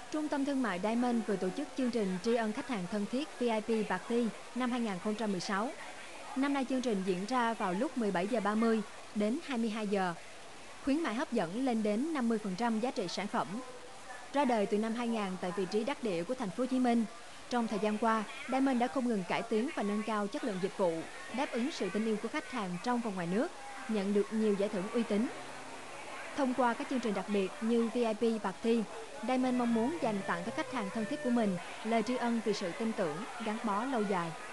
Trung tâm thương mại Diamond vừa tổ chức chương trình tri ân khách hàng thân thiết VIP Party năm 2016. Năm nay chương trình diễn ra vào lúc 17 giờ 30 đến 22 giờ. Khuyến mại hấp dẫn lên đến 50% giá trị sản phẩm. Ra đời từ năm 2000 tại vị trí đắc địa của thành phố Hồ Chí Minh, trong thời gian qua, Diamond đã không ngừng cải tiến và nâng cao chất lượng dịch vụ, đáp ứng sự tin yêu của khách hàng trong và ngoài nước, nhận được nhiều giải thưởng uy tín. Thông qua các chương trình đặc biệt như VIP Party, Diamond mong muốn dành tặng các khách hàng thân thiết của mình lời tri ân vì sự tin tưởng, gắn bó lâu dài.